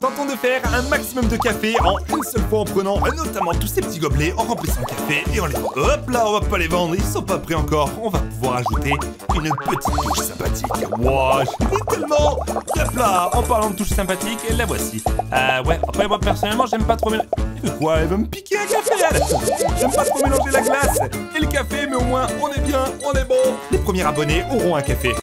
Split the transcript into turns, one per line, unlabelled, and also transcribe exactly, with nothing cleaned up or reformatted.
Tentons de faire un maximum de café en une seule fois en prenant euh, notamment tous ces petits gobelets, en remplissant le café et en les... Hop là, on va pas les vendre, ils sont pas prêts encore. On va pouvoir ajouter une petite touche sympathique. Wow, je suis tellement... Hop là, en parlant de touche sympathique, la voici. Euh, ouais, après moi personnellement, j'aime pas trop mélanger... Elle veut quoi? Elle veut me piquer un café, elle. J'aime pas trop mélanger la glace et le café, mais au moins, on est bien, on est bon. Les premiers abonnés auront un café.